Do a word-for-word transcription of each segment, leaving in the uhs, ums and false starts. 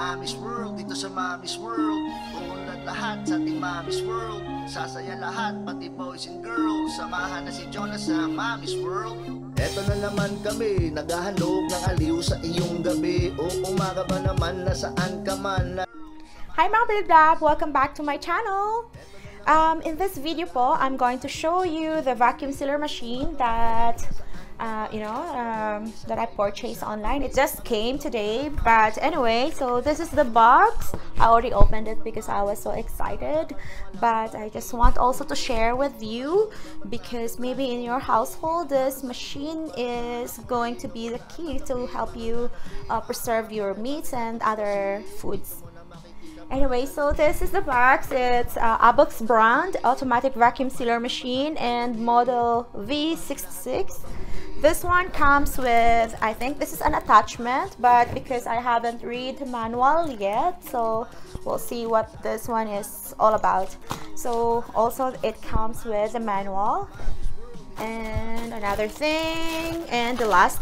Mami's World, dito sa Mami's World. Uunlad lahat sa ating Mami's World. Sasaya lahat, pati boys and girls. Samahan na si Jonas sa Mami's World. Eto na naman kami, naghahanap ng aliw sa iyong gabi. O umaga ba naman, nasaan ka man. Hi mga Bilab! Welcome back to my channel! Um, in this video po, I'm going to show you the vacuum sealer machine that uh, you know um, that I purchased online. It just came today, but anyway, so this is the box. I already opened it because I was so excited, but I just want also to share with you because maybe in your household this machine is going to be the key to help you uh, preserve your meats and other foods. Anyway, so this is the box. It's uh, A B O X brand automatic vacuum sealer machine and model V sixty-six. This one comes with, I think this is an attachment, but because I haven't read the manual yet, so we'll see what this one is all about. So also it comes with the manual and another thing, and the last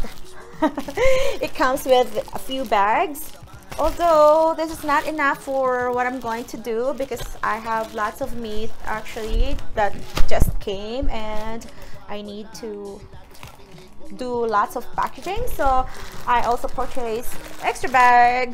it comes with a few bags. Although this is not enough for what I'm going to do because I have lots of meat actually that just came and I need to do lots of packaging, so I also purchased extra bags.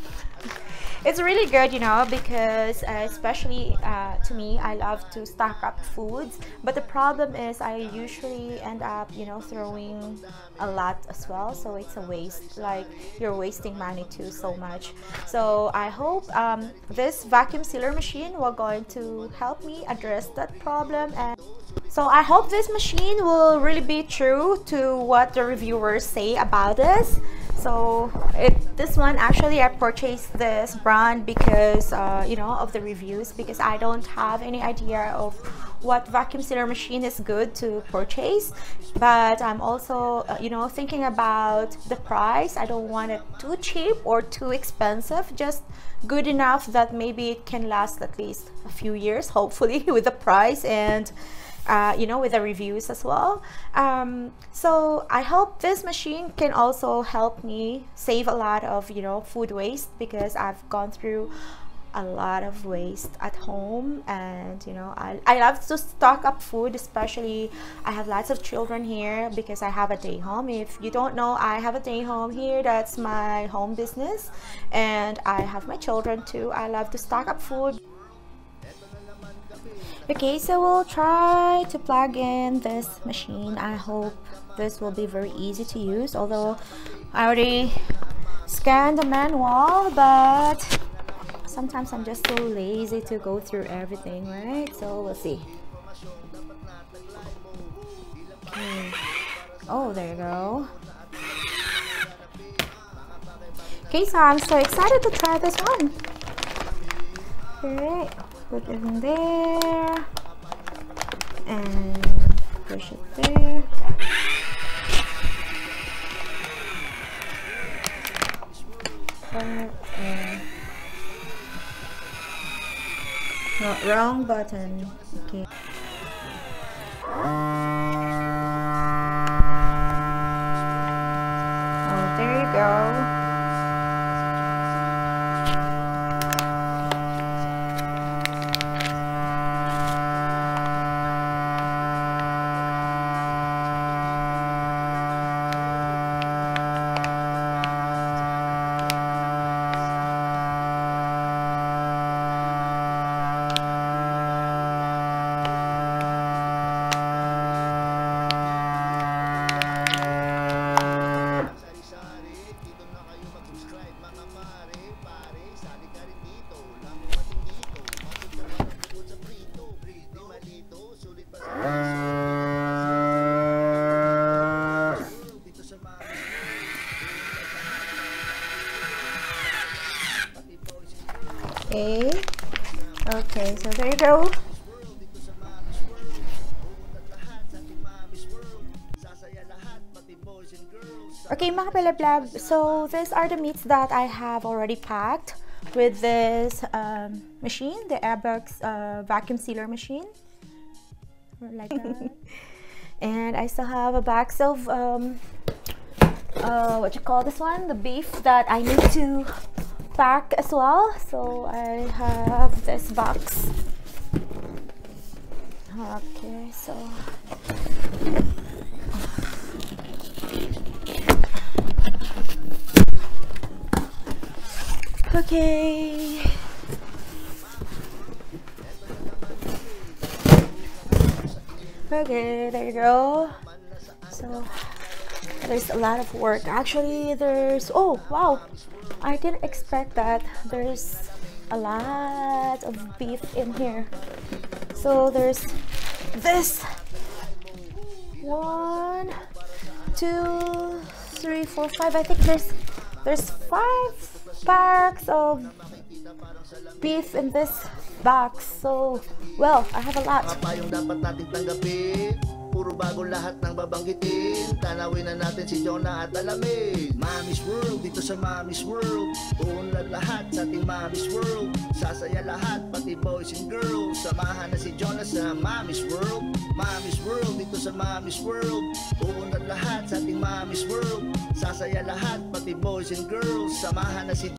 It's really good, you know, because uh, especially uh, to me, I love to stock up foods, but the problem is I usually end up, you know, throwing a lot as well, so it's a waste. Like, you're wasting money too so much. So I hope um, this vacuum sealer machine will going to help me address that problem, and so I hope this machine will really be true to what the reviewers say about this. So it this one actually I purchased this brand because uh, you know, of the reviews, because I don't have any idea of what vacuum sealer machine is good to purchase, but I'm also uh, you know, thinking about the price. I don't want it too cheap or too expensive, just good enough that maybe it can last at least a few years, hopefully, with the price and Uh, you know, with the reviews as well. Um, so I hope this machine can also help me save a lot of, you know, food waste, because I've gone through a lot of waste at home, and you know, I, I love to stock up food, especially I have lots of children here because I have a day home. If you don't know, I have a day home here. That's my home business, and I have my children too. I love to stock up food. Okay, so we'll try to plug in this machine. I hope this will be very easy to use, although I already scanned the manual, but sometimes I'm just so lazy to go through everything, right? So we'll see. Okay. Oh, there you go. Okay, so I'm so excited to try this one. Okay. Put it in there and push it there. Uh, uh, no, wrong button. Okay. Oh, there you go. Okay, okay, so there you go. Okay, mga palablab, so these are the meats that I have already packed with this um, machine, the A B O X uh, vacuum sealer machine, like that. And I still have a box of um, uh, what you call this one, the beef that I need to pack as well. So I have this box. Okay, so okay. Okay, there you go. So there's a lot of work. Actually, there's oh wow, I didn't expect that. There's a lot of beef in here. So there's this one, two, three, four, five. I think there's there's five packs of beef in this box. So well, I have a lot. Mga payong dapat nating tanggapin, puro bago lahat ng babanggitin. Tanawin na natin si Jonah at alamin. Mommy's World, dito sa Mommy's World. Uunlad lahat sa ating Mommy's World. Sasaya lahat, pati boys and girls. Samahan na si Jonah sa Mommy's World. Mommy's World, dito sa Mommy's World. Uunlad lahat sa ating Mommy's World. Sasaya lahat, pati boys and girls. Samahan na si